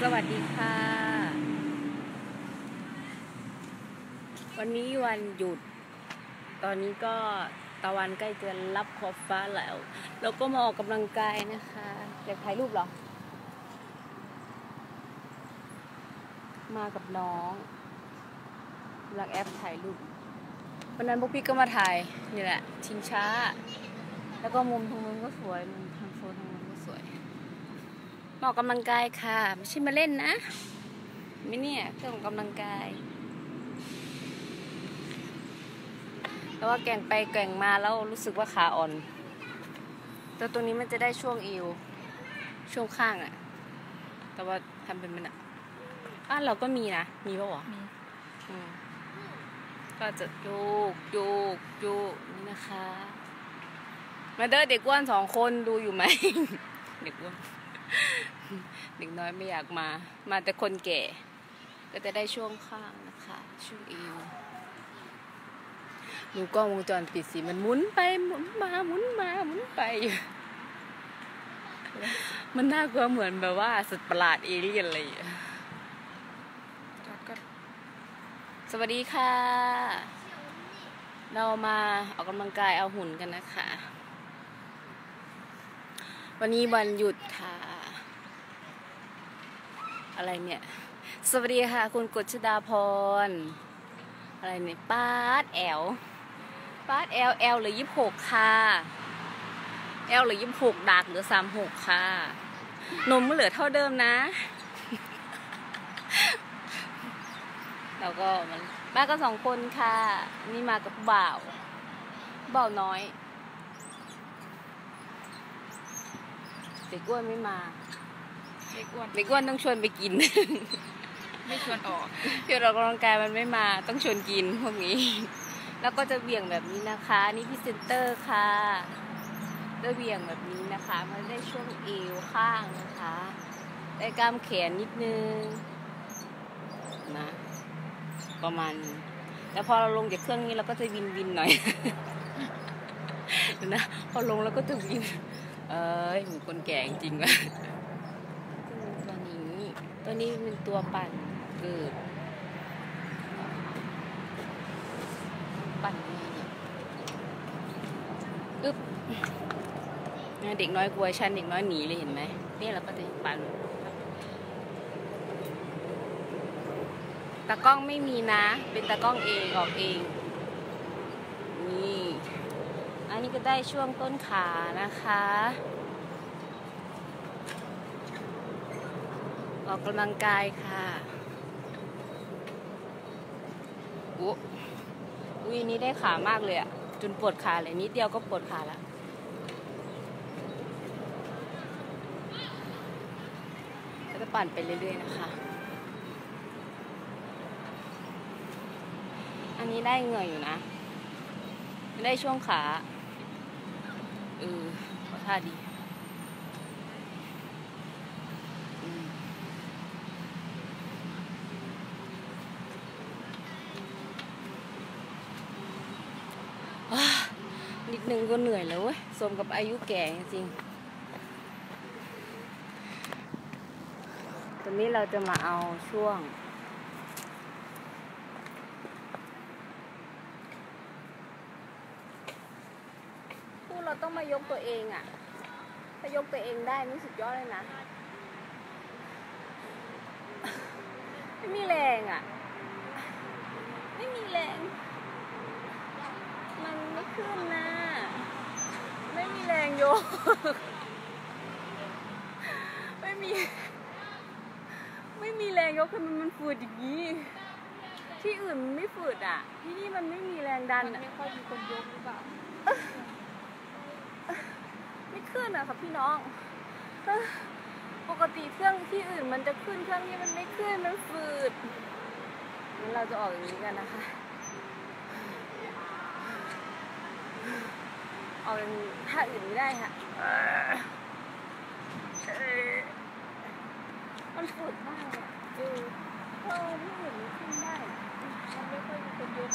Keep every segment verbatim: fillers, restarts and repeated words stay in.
วัสดีค่ะวันนี้วันหยุดตอนนี้ก็ตะวันใกล้จะรับขอบฟ้าแล้วเราก็มาออกกำลังกายนะคะอยากถ่ายรูปเหรอมากับน้องหลังแอปถ่ายรูปวันนั้นพวกพี่ก็มาถ่ายนี่แหละชิงช้าแล้วก็มุมทางนู้นก็สวยมุมทางโซนทางนู้นก็สวยมาออกกำลังกายค่ะไม่ใช่มาเล่นนะไม่เนี่ยเครื่องออกกำลังกายแต่ว่าแกว่งไปแกว่งมาแล้วรู้สึกว่าขาอ่อนแต่ตรงนี้มันจะได้ช่วงเอวช่วงข้างอะแต่ว่าทำเป็นมันอะบ้านเราก็มีนะมีป่ะวะมีอืมก็จะโยกโยกโยกนี่นะคะมาเด้อเด็กอ้วนสองคนดูอยู่ไหม เด็กอ้วนเด็กน้อยไม่อยากมามาแต่คนแก่ก็จะได้ช่วงข้างนะคะช่วงเอวดูกล้องวงจรปิดสิมันหมุนไปหมุนมาหมุนมาหมุนไปมันน่ากลัวเหมือนแบบว่าสัตว์ประหลาดเอเลี่ยนอะไรอย่างเงี้ยสวัสดีค่ะเรามาออกกำลังกายเอาหุ่นกันนะคะวันนี้วันหยุดค่ะอะไรเนี่ยสวัสดีค่ะคุณกฤษดาพรอะไรเนี่ยป้าดแอลป้าดแอลแอลหรือยี่สิบหกค่ะแอลหรือยี่สิบหกดักหรือสามหกค่ะนมมันเหลือเท่าเดิมนะแล้วก็มันมากันสองคนค่ะนี่มากับบ่าวบ่าวน้อยเด็กอ้วนไม่มาเด็กอ้วนเด็กอ้วนต้องชวนไปกินไม่ชวนออกเดี๋ยวเรากำลังกายมันไม่มาต้องชวนกินพวกนี้แล้วก็จะเบี่ยงแบบนี้นะคะนี่พี่เซนเตอร์ค่ะจะเบี่ยงแบบนี้นะคะมันได้ช่วงเอวข้างนะคะได้กล้ามแขนนิดนึงนะประมาณนี้แล้วพอเราลงจากเครื่องนี้เราก็จะวินวินหน่อยนะพอลงแล้วก็จะวินเอ้ยเหมือนคนแก่จริงๆว่ะตัวนี้ตัวนี้เป็นตัวปั่นเกิดปั่นนี่เนี่ยอึ๊บเด็กน้อยกลัวฉันเด็กน้อยหนีเลยเห็นไหมนี่เราก็จะปั่นตากล้องไม่มีนะเป็นตากล้องเองออกเองนี่อันนี้ก็ได้ช่วงต้นขานะคะออกกำลังกายค่ะอุ๊อุ้ยนี้ได้ขามากเลยอะจนปวดขาเลยนิดเดียวก็ปวดขาแล้วแล้วก็ปั่นไปเรื่อยๆนะคะอันนี้ได้เหงื่ออยู่นะได้ช่วงขาเออขอท่าดีนิดนึงก็เหนื่อยแล้วเว้ยสมกับอายุแก่จริงตอนนี้เราจะมาเอาช่วงพูดเราต้องมายกตัวเองอ่ะถ้ายกตัวเองได้นี่สุดยอดเลยนะไม่มีแรงอ่ะไม่มีแรงมันไม่ขึ้นนะไม่มีแรงยกไม่มีไม่มีแรงยกคือมันมันฝืดอย่างนี้ที่อื่นมันไม่ฝืดอ่ะที่นี่มันไม่มีแรงดันอ่ะไม่ค่อยมีคนยกหรือเปล่าไม่ขึ้นอ่ะครับพี่น้องปกติเครื่องที่อื่นมันจะขึ้นเครื่องนี้มันไม่ขึ้นมันฝืดงั้นเราจะออกอย่างนี้กันนะคะออกท่าอื่นไม่ได้ค่ะมันฝืดมากอ่ะเออเราที่อื่นไม่ขึ้นได้มันไม่ค่อยมีคนยก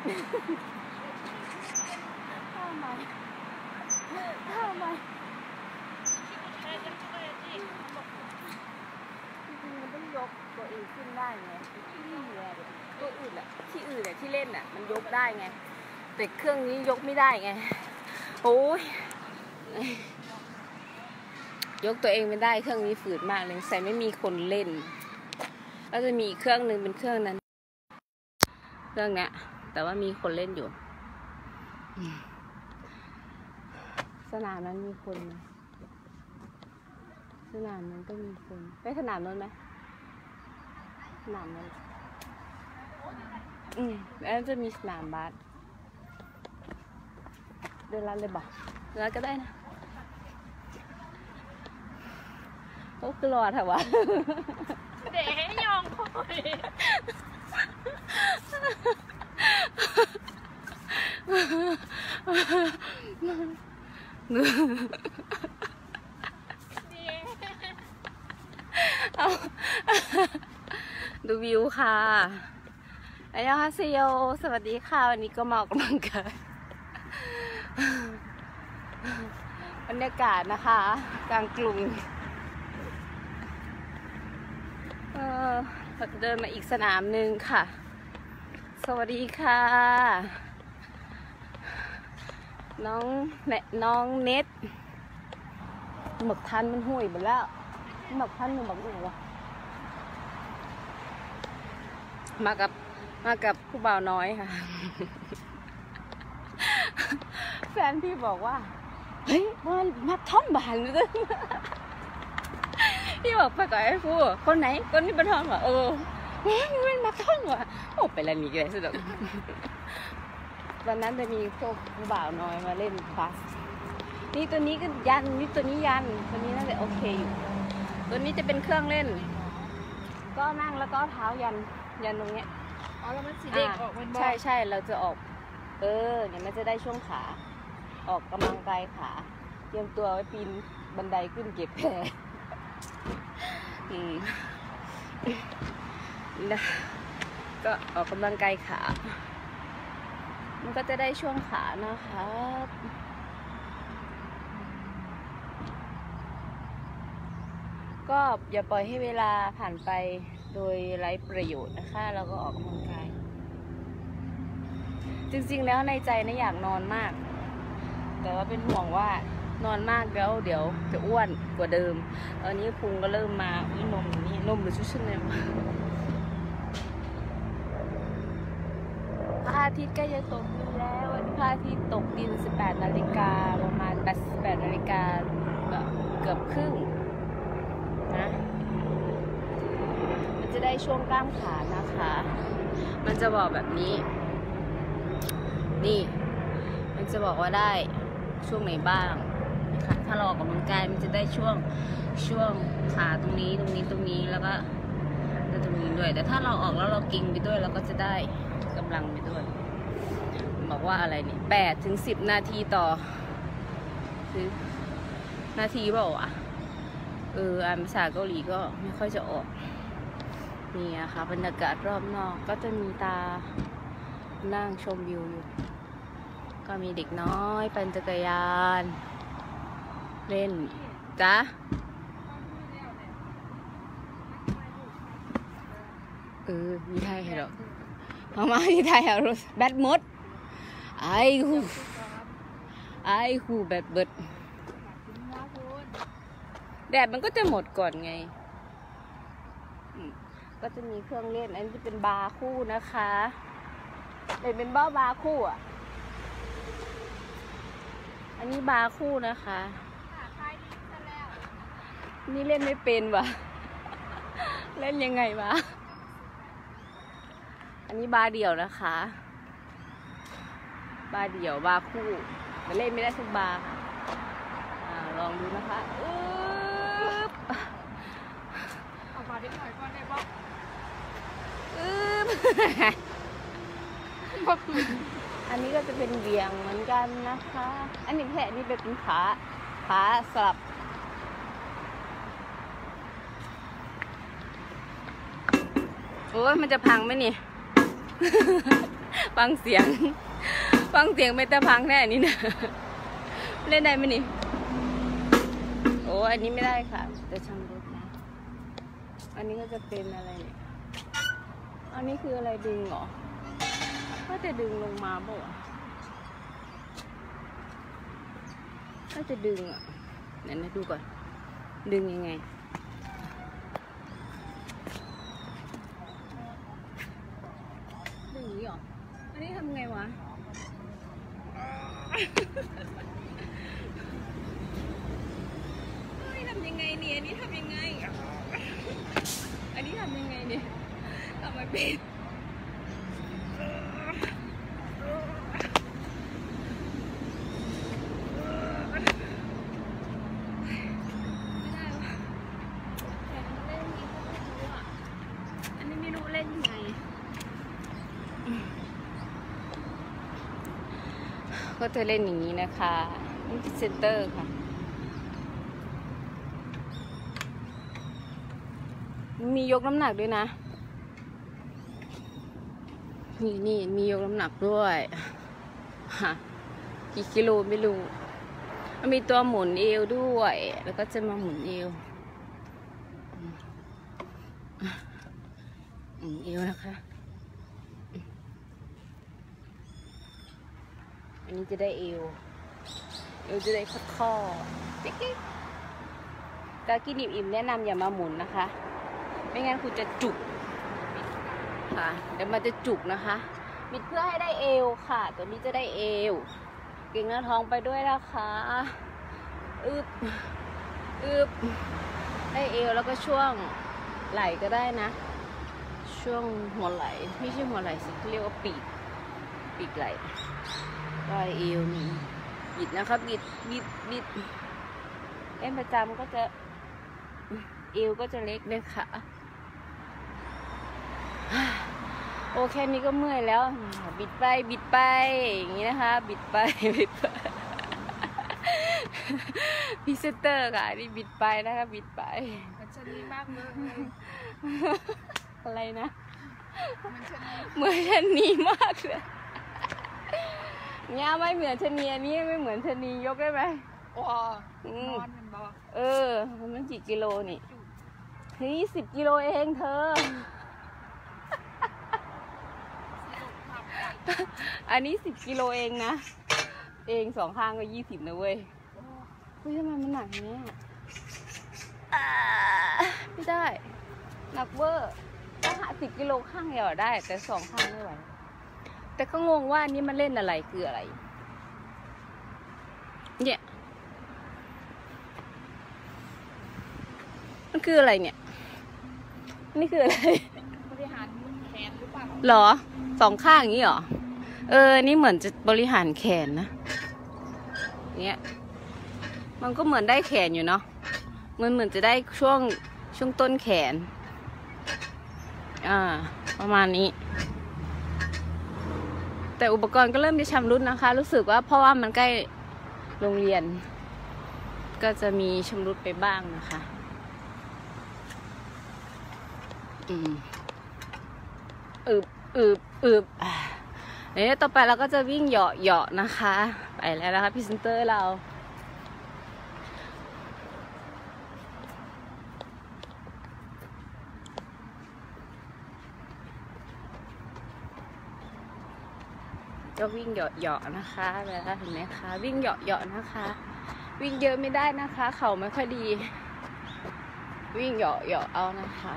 ท่าใหม่ท่าใหม่จริงๆมันต้องกตัวเองขึ้นได้ไงที่อื่นอะตัวอื่นอะที่อื่นอะที่เล่นอะมันยกได้ไงแต่เครื่องนี้ยกไม่ได้ไงโอ้ยยกตัวเองไม่ได้เครื่องนี้ฝืดมากเลยใส่ไม่มีคนเล่นแล้วจะมีเครื่องหนึ่งเป็นเครื่องนั้นเครื่องเนี้ยแต่ว่ามีคนเล่นอยู่สนามนั้นมีคนไหมสนามนั้นก็มีคนไปสนามนั้นไหมสนามนั้นอืมแล้วจะมีสนามบาสเดินลัดเลยบอกเดินลัดก็ได้นะโอ้คือรอเถอะวะเด็กให้ยองคอยดูวิวค่ะอายาฮาเซโยสวัสดีค่ะวันนี้ก็มาออกกำลังกายบรรยากาศนะคะกลางกรุงเออเราจะเดินมาอีกสนามหนึ่งค่ะสวัสดีค่ะน้องแม่น้องเน็ตหมึกทันมันห่วยหมดแล้วหมึกทันมันบอกว่าไงมากับมากับผู้บ่าวน้อยค่ะแฟนพี่บอกว่าเฮ้ยมันมาท่อนบานเลยพี่บอกไปกับไอ้ฟูคนไหนคนนี้เป็นท่อนวะเออมันมาท่อนวะโอ้ไปแล้วนี่เลยสุดวันนั้นจะมีพวกผู้บ่าวน้อยมาเล่นบาสนี่ตัวนี้ก็ยันนี่ตัวนี้ยันตัวนี้น่าจะโอเคอยู่ตัวนี้จะเป็นเครื่องเล่นก็นั่งแล้วก็เท้ายันยันตรงเนี้ยอ๋อแล้วมันสีเด็กออกมันบอกใช่ใช่เราจะออกเออเนี่ยมันจะได้ช่วงขาออกกำลังกายขาเตรียมตัวไว้ปีนบันไดขึ้นเก็บแผลอืมนะก็ออกกำลังกายขามันก็จะได้ช่วงขานะคะก็อย่าปล่อยให้เวลาผ่านไปโดยไร้ประโยชน์นะคะแล้วก็ออกกำลังกายจริงๆแล้วในใจนะอยากนอนมากแต่ว่าเป็นห่วงว่านอนมากแล้วเดี๋ยวจะอ้วนกว่าเดิมตอนนี้พุงก็เริ่มมาอุ้ยนมนี่นมหรือชุดๆเนี่ยวะพระอาทิตย์ใกล้จะตกดินแล้ววันนี้พระอาทิตย์ตกดินสิบแปดนาฬิกาประมาณแปดสิบแปดนาฬิกาเกือบครึ่งนะมันจะได้ช่วงกล้ามขานะคะมันจะบอกแบบนี้นี่มันจะบอกว่าได้ช่วงไหนบ้างนะคะถ้าเราออกกำลังกายมันจะได้ช่วงช่วงขาตรงนี้ตรงนี้ตรงนี้แล้วก็ตรงนี้ด้วยแต่ถ้าเราออกแล้วเรากิ่งไปด้วยเราก็จะได้กำลังไปด้วยบอกว่าอะไรเนี่ยแปดถึงสิบนาทีต่อคือนาทีเปล่าวะเอออ่านภาษาเกาหลีก็ไม่ค่อยจะออกนี่นะคะบรรยากาศรอบนอกก็จะมีตานั่งชมวิวอยู่ก็มีเด็กน้อยปั่นจักรยานเล่นจ้ะเออมีไทยเหรอมามามีไทยเหรอแบตหมดไอ้หูไอ้หูแบตเบิดแดดมันก็จะหมดก่อนไงก็จะมีเครื่องเล่นอันนี้จะเป็นบาร์คู่นะคะเป็นเป็นบ้าบาร์คู่อ่ะอันนี้บาร์คู่นะคะนี่เล่นไม่เป็นวะเล่นยังไงวะอันนี้บาร์เดี่ยวนะคะบาร์เดี่ยวบาร์คู่แต่เล่นไม่ได้ทุกบาร์ค่ะลองดูนะคะเอาบาร์ที่หน่อยก่อนได้ปะอันนี้ก็จะเป็นเบี่ยงเหมือนกันนะคะอันนี้แค่นี้เป็นขาขาสลับโอ้ยมันจะพังไหมนี่ ฟังเสียงฟังเสียงไม่แต่พังแน่นี่นะเล่นได้ไหมนี่โอ้อันนี้ไม่ได้ค่ะจะช่างรถนะอันนี้ก็จะเป็นอะไรเนี่ยอันนี้คืออะไรดึงเหรอก็จะดึงลงมาบ่ะก็จะดึงอ่ะเดี๋ยวนะดูก่อนดึงยังไงดึงอย่างนี้เหรออันนี้ทำไงวะเฮ้ยทำยังไงเนี่ยอันนี้ทำยังไงอันนี้ทำยังไงเนี่ยทำไมเป็นก็จะเล่นอย่างนี้นะคะนี่คือเซนเตอร์ค่ะมียกน้ำหนักด้วยนะนี่นี่มียกน้ำหนักด้วยฮะกี่กิโลไม่รู้มันมีตัวหมุนเอวด้วยแล้วก็จะมาหมุนเอวหมุนเอวนะคะอันนี้จะได้เอวเอวจะได้ข้อข้อจิ๊กจิ๊กกากินอิ่มๆแนะนำอย่ามาหมุนนะคะไม่งั้นคุณจะจุกค่ะเดี๋ยวมันจะจุกนะคะบิดเพื่อให้ได้เอวค่ะตัวนี้จะได้เอวเก่งหน้าท้องไปด้วยนะคะอึบอึบได้เอวแล้วก็ช่วงไหล่ก็ได้นะช่วงหัวไหล่ไม่ใช่หัวไหล่สิเรียกว่าปีกปีกไหล่ได้เอวนี่บิดนะคะบิดบิดบิดเล่นประจำก็จะเอวก็จะเล็กเลยค่ะโอเคนี้ก็เมื่อยแล้วบิดไปบิดไปอย่างนี้นะคะบิดไปบิดไปพรีเซนเตอร์ค่ะนี่บิดไปนะคะบิดไปมันชนีมากเลยอะไรนะมันชนีเหมือนชนีมากเลยเนี่ยไม่เหมือนชนีอันนี้ไม่เหมือนชนียกได้ไหมว้านอนมันบอกเออมันกี่กิโลนี่เฮ้ยสิบกิโลเองเธออันนี้สิบกิโลเองนะเองสองข้างก็ยี่สิบนะเว้ยเฮ้ยทำไมมันหนักเนี้ยไม่ได้หนักเวอร์ถ้าหาสิบกิโลข้างเดียวได้แต่สองข้างไม่ไหวแต่ก็งงว่านี่มันเล่นอะไรคืออะไรเนี่ยมันคืออะไรเนี่ยนี่คืออะไรบริหารแขนหรือเปล่าหรอสองข้างอย่างนี้หรอเออนี่เหมือนจะบริหารแขนนะเนี่ยมันก็เหมือนได้แขนอยู่เนาะมันเหมือนจะได้ช่วงช่วงต้นแขนอ่าประมาณนี้แต่อุปกรณ์ก็เริ่มจะชำรุดนะคะรู้สึกว่าเพราะว่ามันใกล้โรงเรียนก็จะมีชำรุดไปบ้างนะคะอืมอึบอึบอึบเดี๋ยวต่อไปเราก็จะวิ่งเหยาะเหยาะนะคะไปแล้วนะคะพรีเซนเตอร์เราก็วิ่งเหยาะๆนะคะแล้วเห็นไหมคะวิ่งเหยาะๆนะคะวิ่งเยอะไม่ได้นะคะเข่าไม่ค่อยดีวิ่งเหยาะๆเอานะคะ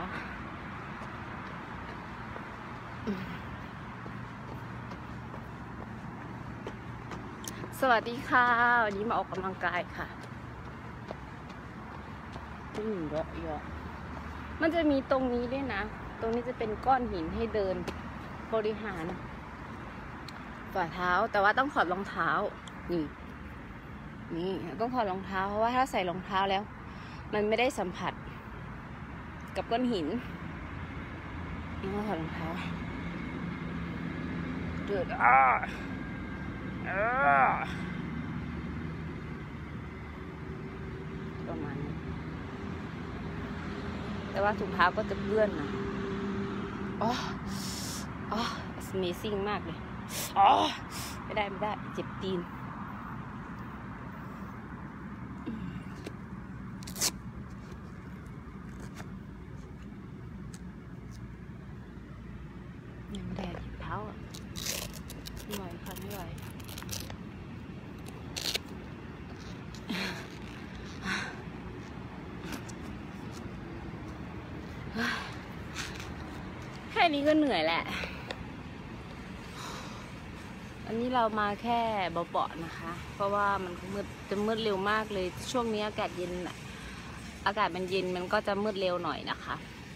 สวัสดีค่ะวันนี้มาออกกำลังกายค่ะวิ่งเหยาะๆมันจะมีตรงนี้ด้วยนะตรงนี้จะเป็นก้อนหินให้เดินบริหารฝ่าเท้าแต่ว่าต้องถอดรองเท้านี่นี่ต้องถอดรองเท้าเพราะว่าถ้าใส่รองเท้าแล้วมันไม่ได้สัมผัสกับก้อนหินนี่ต้องถอดรองเท้าเดือดอ่ะประมาณนี้แต่ว่าถุงเท้าก็จะเปื้อนนะอ๋ออ๋อ Amazing มากเลยอ๋อไม่ได้ไม่ได้เจ็บตีนไหร่แค่นี้ก็เหนื่อยแหละ อันนี้เรามาแค่เบาๆนะคะ เพราะว่ามันมืดจะมืดเร็วมากเลย ช่วงนี้อากาศเย็นอะอากาศมันเย็นมันก็จะมืดเร็วหน่อยนะคะ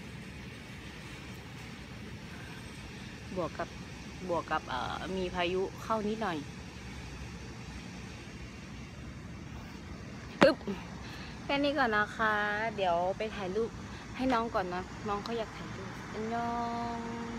บวกกับบวกกับเอ่อมีพายุเข้านิดหน่อยปึ๊บแค่นี้ก่อนนะคะ เดี๋ยวไปถ่ายรูปให้น้องก่อนนะ น้องเขาอยากถ่ายรูปน้อง